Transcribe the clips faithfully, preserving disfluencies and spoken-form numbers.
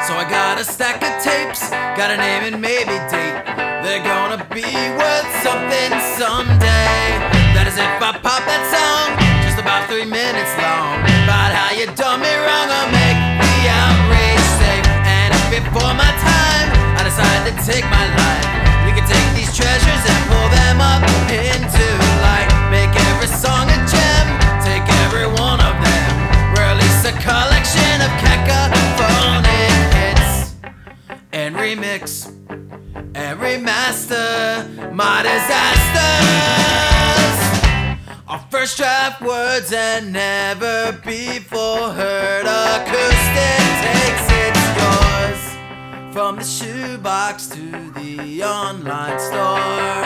So I got a stack of tapes, got a name and maybe date. They're gonna be worth something someday. That is if I pop that song, just about three minutes long, about how you done me wrong or make the outrage safe. And if before my time I decide to take my life, you can take these treasures and pull them up into light. Make every song a gem, take every one of them, release a collection of cacophonic hits, and remix and remaster my disasters. Our first draft words and never before heard acoustic takes, it's yours. From the shoebox to the online store,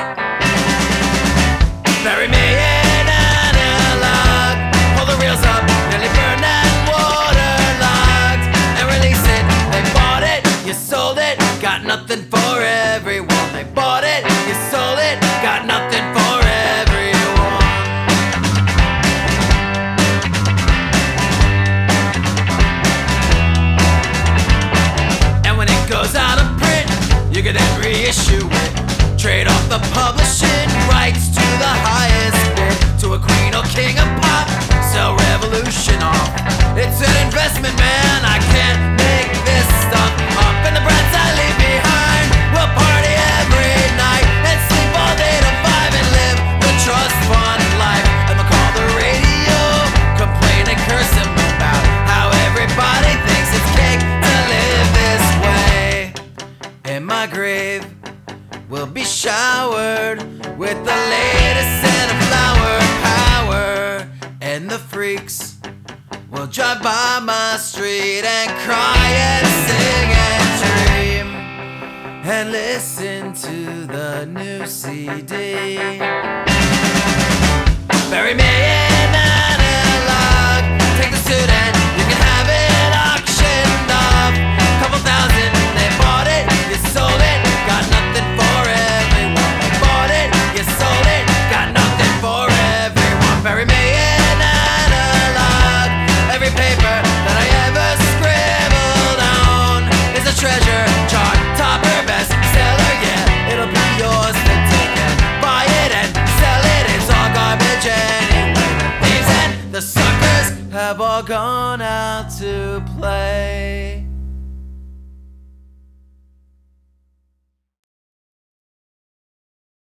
bury me in analog, pull the reels up, nearly burn and waterlogged, and release it. They bought it, you sold it, got nothing for everyone. They bought it, you sold it, got nothing for everyone. And when it goes out of print, you can then reissue it. Trade off the publishing rights to the highest bid, to a queen or king of pop, sell revolution off. It's an investment, man, I can't make this stuff up. And the brats I leave behind will party every night and sleep all day till five and live the trust fund life. And they'll call the radio, complain and curse them about how everybody thinks it's cake to live this way. In my grave will be showered with the latest scent of flower power, and the freaks will drive by my street and cry and sing and dream and listen to the new C D. Bury me in analog, take the suit and you can have it auctioned off. Couple thousand, they bought it, you sold it, got nothing for everyone. They bought it, you sold it, got nothing for everyone. Bury me in analog, every paper that I ever scribbled on is a treasure chart, topper, bestseller, yeah, it'll be yours to take and buy it and sell it. It's all garbage anyway. The thieves and the suckers have all gone out to play.